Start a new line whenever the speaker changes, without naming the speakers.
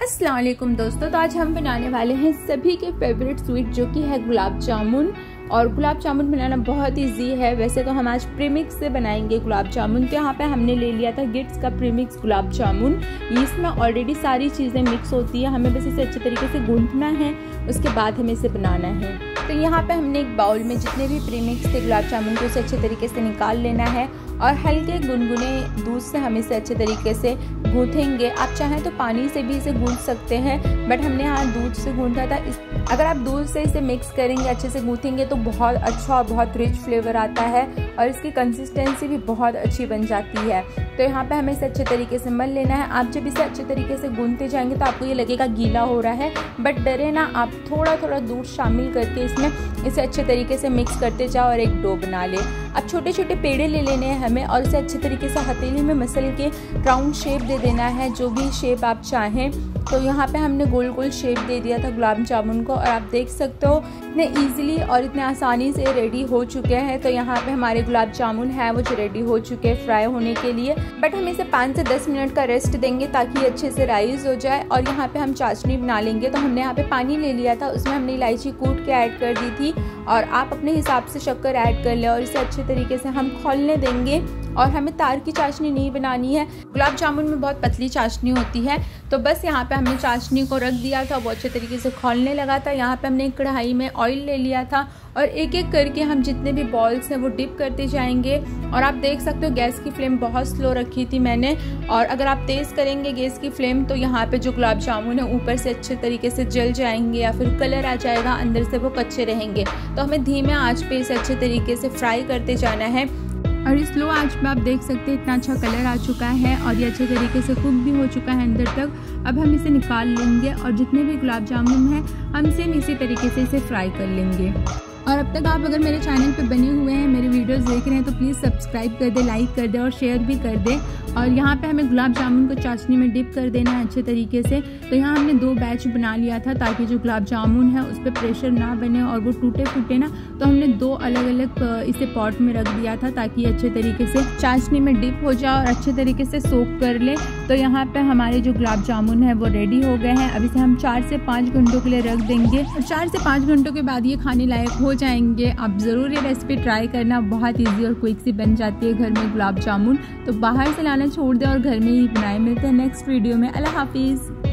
अस्सलाम वालेकुम दोस्तों, तो आज हम बनाने वाले हैं सभी के फेवरेट स्वीट जो कि है गुलाब जामुन। और गुलाब जामुन बनाना बहुत इजी है। वैसे तो हम आज प्रीमिक्स से बनाएंगे गुलाब जामुन। तो यहाँ पे हमने ले लिया था गिट्स का प्रीमिक्स गुलाब जामुन। इसमें ऑलरेडी सारी चीज़ें मिक्स होती है, हमें बस इसे अच्छे तरीके से गूंथना है, उसके बाद हमें इसे बनाना है। तो यहाँ पे हमने एक बाउल में जितने भी प्रीमिक्स थे गुलाब जामुन को उसे अच्छे तरीके से निकाल लेना है और हल्के गुनगुने दूध से हम इसे अच्छे तरीके से गूँथेंगे। आप चाहें तो पानी से भी इसे गूँथ सकते हैं, बट हमने यहाँ दूध से गूँथा था। अगर आप दूध से इसे मिक्स करेंगे, अच्छे से गूँथेंगे तो बहुत अच्छा और बहुत रिच फ्लेवर आता है और इसकी कंसिस्टेंसी भी बहुत अच्छी बन जाती है। तो यहाँ पे हमें इसे अच्छे तरीके से मल लेना है। आप जब इसे अच्छे तरीके से गूँथते जाएंगे तो आपको ये लगेगा गीला हो रहा है, बट डरे ना, आप थोड़ा थोड़ा दूध शामिल करके इसमें इसे अच्छे तरीके से मिक्स करते जाओ और एक डो बना ले। अब छोटे छोटे पेड़े ले लेने हैं हमें और इसे अच्छे तरीके से हथेली में मसल के राउंड शेप दे देना है, जो भी शेप आप चाहें। तो यहाँ पे हमने गोल गोल शेप दे दिया था गुलाब जामुन को और आप देख सकते हो इतने इजीली और इतने आसानी से रेडी हो चुके हैं। तो यहाँ पे हमारे गुलाब जामुन है वो जो रेडी हो चुके हैं फ्राई होने के लिए, बट हम इसे 5 से 10 मिनट का रेस्ट देंगे ताकि ये अच्छे से राइज हो जाए। और यहाँ पे हम चाशनी बना लेंगे। तो हमने यहाँ पे पानी ले लिया था, उसमें हमने इलायची कूट के ऐड कर दी थी और आप अपने हिसाब से शक्कर ऐड कर ले और इसे अच्छे तरीके से हम खौलने देंगे। और हमें तार की चाशनी नहीं बनानी है, गुलाब जामुन में बहुत पतली चाशनी होती है। तो बस यहाँ पे हमने चाशनी को रख दिया था, वो अच्छे तरीके से खौलने लगा था। यहाँ पे हमने एक कढ़ाई में ऑयल ले लिया था और एक एक करके हम जितने भी बॉल्स हैं वो डिप करते जाएंगे। और आप देख सकते हो गैस की फ्लेम बहुत स्लो रखी थी मैंने, और अगर आप तेज़ करेंगे गैस की फ्लेम तो यहाँ पे जो गुलाब जामुन है ऊपर से अच्छे तरीके से जल जाएंगे या फिर कलर आ जाएगा, अंदर से वो कच्चे रहेंगे। तो हमें धीमे आंच पे इसे अच्छे तरीके से फ्राई करते जाना है। और इस स्लो आंच पे आप देख सकते हैं इतना अच्छा कलर आ चुका है और ये अच्छे तरीके से कुक भी हो चुका है अंदर तक। अब हम इसे निकाल लेंगे और जितने भी गुलाब जामुन हैं हम सेम इसी तरीके से इसे फ्राई कर लेंगे। और अब तक आप अगर मेरे चैनल पे बने हुए हैं, मेरे वीडियोस देख रहे हैं, तो प्लीज़ सब्सक्राइब कर दे, लाइक कर दे और शेयर भी कर दे। और यहाँ पे हमें गुलाब जामुन को चाशनी में डिप कर देना है अच्छे तरीके से। तो यहाँ हमने 2 बैच बना लिया था ताकि जो गुलाब जामुन है उस पर प्रेशर ना बने और वो टूटे फूटे ना। तो हमने 2 अलग अलग इसे पॉट में रख दिया था ताकि अच्छे तरीके से चाशनी में डिप हो जाए और अच्छे तरीके से सोक कर ले। तो यहाँ पे हमारे जो गुलाब जामुन है वो रेडी हो गए हैं। अब इसे हम 4 से 5 घंटों के लिए रख देंगे और 4 से 5 घंटों के बाद ये खाने लायक हो जाएंगे। आप ज़रूर ये रेसिपी ट्राई करना, बहुत इजी और क्विक सी बन जाती है घर में गुलाब जामुन। तो बाहर से लाना छोड़ दें और घर में ही बनाए। मिलते हैं नेक्स्ट वीडियो में। अल्लाह हाफिज़।